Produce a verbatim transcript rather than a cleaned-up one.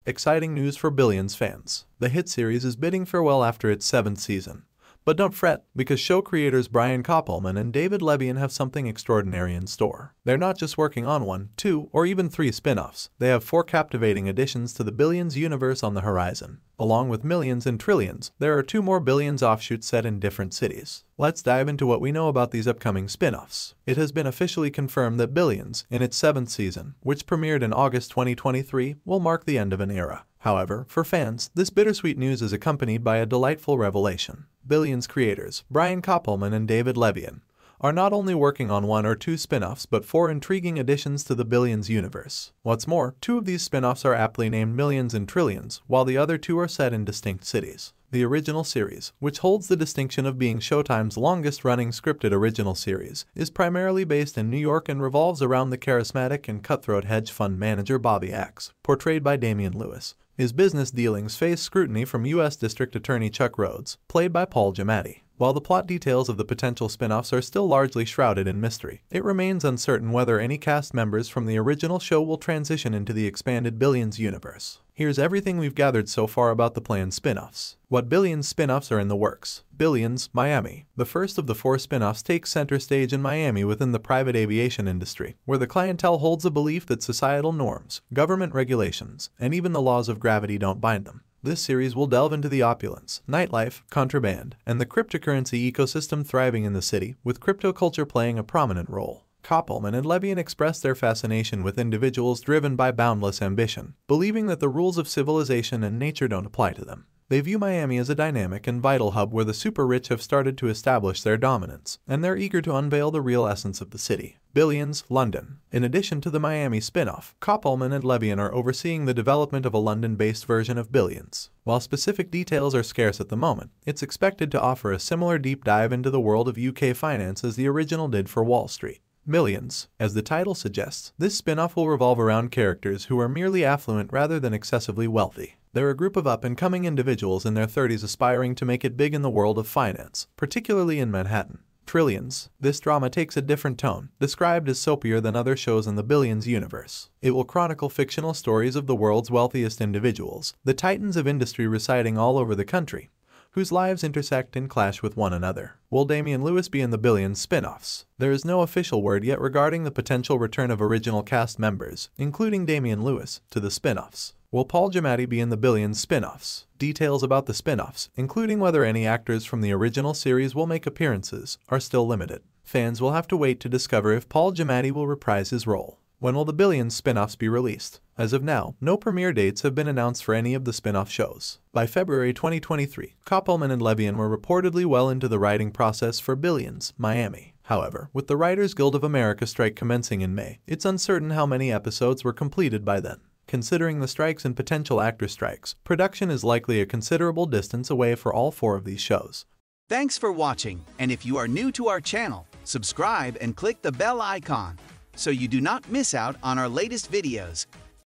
Exciting news for Billions fans. The hit series is bidding farewell after its seventh season. But don't fret, because show creators Brian Koppelman and David Levien have something extraordinary in store. They're not just working on one, two, or even three spin-offs. They have four captivating additions to the Billions universe on the horizon. Along with millions and trillions, there are two more Billions offshoots set in different cities. Let's dive into what we know about these upcoming spin-offs. It has been officially confirmed that Billions, in its seventh season, which premiered in August twenty twenty-three, will mark the end of an era. However, for fans, this bittersweet news is accompanied by a delightful revelation. Billions creators, Brian Koppelman and David Levien, are not only working on one or two spin-offs but four intriguing additions to the Billions universe. What's more, two of these spin-offs are aptly named Millions and Trillions, while the other two are set in distinct cities. The original series, which holds the distinction of being Showtime's longest-running scripted original series, is primarily based in New York and revolves around the charismatic and cutthroat hedge fund manager Bobby Axe, portrayed by Damian Lewis. His business dealings face scrutiny from U S District Attorney Chuck Rhodes, played by Paul Giamatti. While the plot details of the potential spin-offs are still largely shrouded in mystery, it remains uncertain whether any cast members from the original show will transition into the expanded Billions universe. Here's everything we've gathered so far about the planned spin-offs. What Billions spin-offs are in the works? Billions, Miami. The first of the four spin-offs takes center stage in Miami within the private aviation industry, where the clientele holds a belief that societal norms, government regulations, and even the laws of gravity don't bind them. This series will delve into the opulence, nightlife, contraband, and the cryptocurrency ecosystem thriving in the city, with crypto culture playing a prominent role. Koppelman and Levien express their fascination with individuals driven by boundless ambition, believing that the rules of civilization and nature don't apply to them. They view Miami as a dynamic and vital hub where the super-rich have started to establish their dominance, and they're eager to unveil the real essence of the city. Billions, London. In addition to the Miami spin-off, Koppelman and Levien are overseeing the development of a London-based version of Billions. While specific details are scarce at the moment, it's expected to offer a similar deep dive into the world of U K finance as the original did for Wall Street. Millions. As the title suggests, this spin-off will revolve around characters who are merely affluent rather than excessively wealthy. They're a group of up-and-coming individuals in their thirties aspiring to make it big in the world of finance, particularly in Manhattan. Trillions. This drama takes a different tone, described as soapier than other shows in the Billions universe. It will chronicle fictional stories of the world's wealthiest individuals, the titans of industry residing all over the country, whose lives intersect and clash with one another. Will Damian Lewis be in the Billions spin-offs? There is no official word yet regarding the potential return of original cast members, including Damian Lewis, to the spin-offs. Will Paul Giamatti be in the Billions spin-offs? Details about the spin-offs, including whether any actors from the original series will make appearances, are still limited. Fans will have to wait to discover if Paul Giamatti will reprise his role. When will the Billions spin-offs be released? As of now, no premiere dates have been announced for any of the spin-off shows. By February twenty twenty-three, Koppelman and Levien were reportedly well into the writing process for Billions, Miami. However, with the Writers Guild of America strike commencing in May, it's uncertain how many episodes were completed by then. Considering the strikes and potential actor strikes, production is likely a considerable distance away for all four of these shows. Thanks for watching, and if you are new to our channel, subscribe and click the bell icon so you do not miss out on our latest videos.